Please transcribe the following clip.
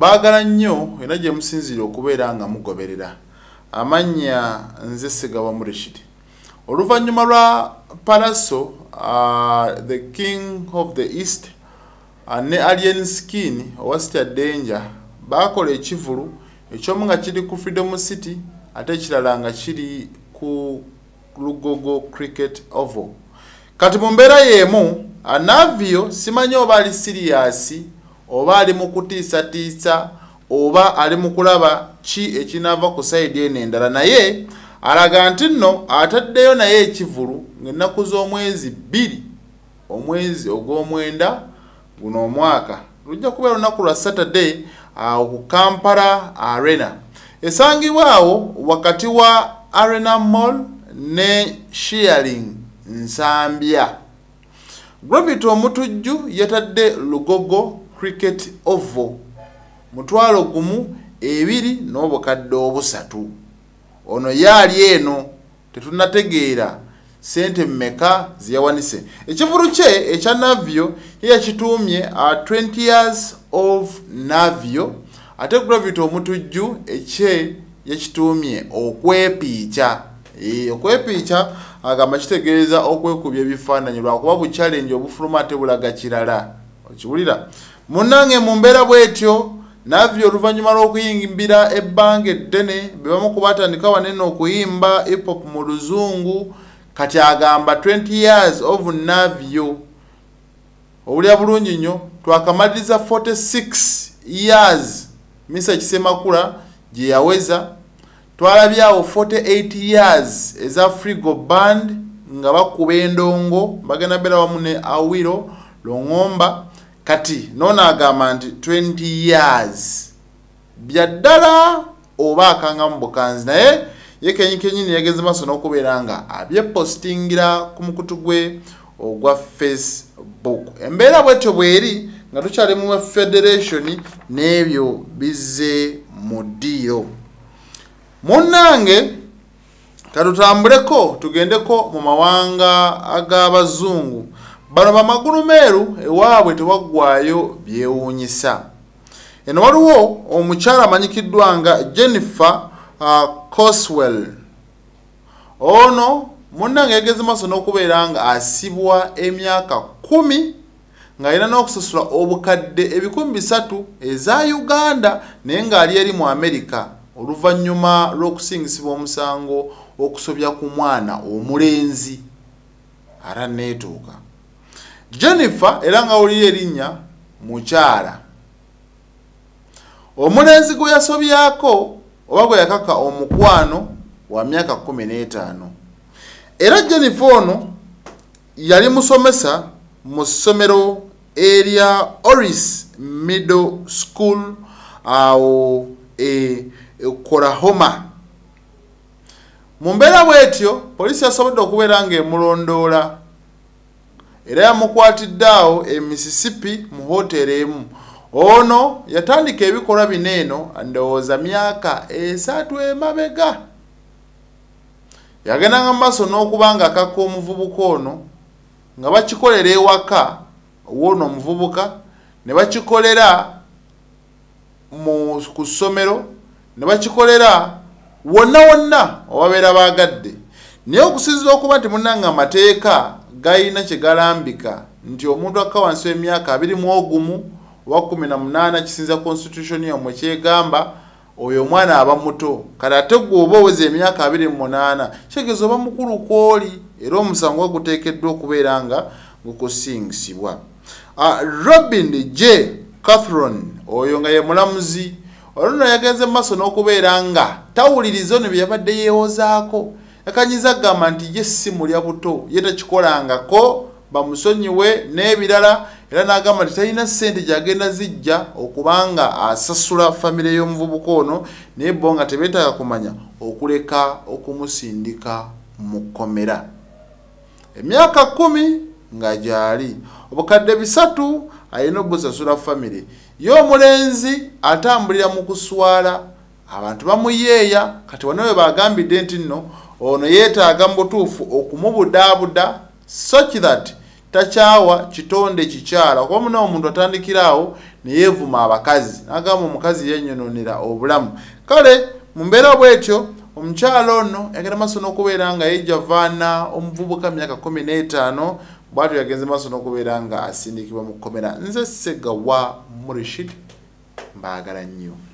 Mbagala nnyo era gye musinzire okubeera nga mugoberera. Amanya nze Sigaba Murishid. Oluvannyuma lwa Palaso, the King of the East, ne Alien Skin owa City Danger bakola ekivulu ekyomu nga kiri ku Freedom City ate ekirala nga kiri ku Lugogo Cricket Oval. Kati mu mbeera y'emu Navio simanyi oba ali serious oba ali mu kutiisatiisa oba ali mu kulaba ki ekinaava ku side eno endala, naye alaga nti nno ataddeyo naye ekivulu ng'ennaku z'omwezi 2 omwezi ogw'omwenda guno omwaka lujja kubeera olunaku lwa Saturday ku Kampala Arena. Esangibwa awo wakati wa Arena Mall ne Shearing Nsambya. Gravity Omutujju yatadde Lugogo Cricket Oval mutwalo gumu 2 n'obukadde 3. Ono yali eno tetunategeera sente mmeka ziyawanise. Ekivulu kye ekya Navio yakituumye 20 years of Navio, ate Gravity Omutujju ekye yakituumye okwepiica. Okwepiica agamba kitegeeza okwekubya ebifaananyi lwakuba bu challenge obufuluma ate bulaga kirala. Okiwulira? Munnange mu mbeera bw'etyo Navio oluvannyuma lw'okuyimbira ebbanga eddene bebamu kubatandika wanene okuyimba hip hop mu luzungu, kati agamba 20 years of Navio. Owulira bulungi nnyo, twakamaliriza 46 years Misa Kisemakula gye yaweza. Twalabyawo 48 years eza Frigo Band nga bakuba endongo bagenda bera wamu ne Awiro Longomba. Kati nona agamba nti 20 years byaddala oba akanga mu bukanzi, naye yekenyini yageze maso n'okubeera nga abyepostingira ku mukutu gwe ogwa Facebook. Embeera bwetyo bweri nga tukyali mu federation n'ebyo bizze mu ddiiro. Munnange katutambuleko tugendeko mu mawanga ag'abazungu. Bano bamagulu meeru ewaabwe tewaggwaayo byewuunyisa. Eno waliwo omukyala amanyikiddwa nga Jennifer Coswell. Ono munnange yageze maaso n'okubeera nga asibwa emyaka 10 nga alina n'okusasula obukadde 300 eza Uganda naye ng'ali eri mu Amerika oluvannyuma lw'okusingisibwa omusango okusobya ku mwana omulenzi. Ara neetuuka. Jennifer era nga wulira erinnya mukyala. Omulenzi gwe yasobyako oba gwe yakaka omukwano wa myaka 15. Era Jennifer ono yali musomesa mu ssomero erya Oris Middle School awo Oklahoma. Mu mbeera bw'etyo poliisi yasobodde okubeera ng'emulondoola era yamukwatidde awo e Mississippi mu hoteri emu. Ono yatandika ebikolwa bineeno ndowooza myaka 3 emabega. Yagendanga mu maaso n'okuba nga akaka omuvubuka ono nga bakikolera ewaka w'ono omuvubuka, ne bakikolera ku ssomero, ne bakikolera wonna owabeera baagadde. Naye okusinziira okuba nti munnange amateeka gayina kye galambika nti omuntu akka wansi w'emyaka 21 oba 18 kisinza constitution yomwe kyegamba oyo omwana aba muto. Kati ate gwe oba oweza emyaka 28 kitegeeza oba mukulu kw'oli era omusango guteekeddwa okubeera nga gukusingisibwa. Robin J. Catherine oyo nga ye mulamuzi olwo yagenze maaso n'okubeera nga tawuliriza ono bye yabadde yeewozaako. Yakanyiza agamba nti ye si mulya buto, ye takikolangako bamusonyiwe n'ebirala, era n'agamba nti talina ssente gy'agenda zijja okubanga asasula famire y'omuvubuka ono, naye bo nga tebeetaaga kumanya okuleka okumusindika mu kkomera. Emyaka 10 nga gyali, obukadde 3 alina obusasula famire. Ye omulenzi atambulira mu kuswala, abantu bamuyeeya. Kati wano we bagambidde nti nno ono yeetaaga mu butuufu okumubudaabuda such that tachaawa kitonde kikyala kuba muna omuntu atandikiraawo ne yeevuma abakazi n'agamba omukazi yennyononera obulamu. Kale mu mbeera bw'etyo omukyala ono yagenda maaso n'okubeera nga yejja vaana omuvubuka myaka 15 bw'atyo yagenze maaso n'okubeera nga asindikibwa mu kkomera. Nze Ssegawa Rashid mbaagala nnyo.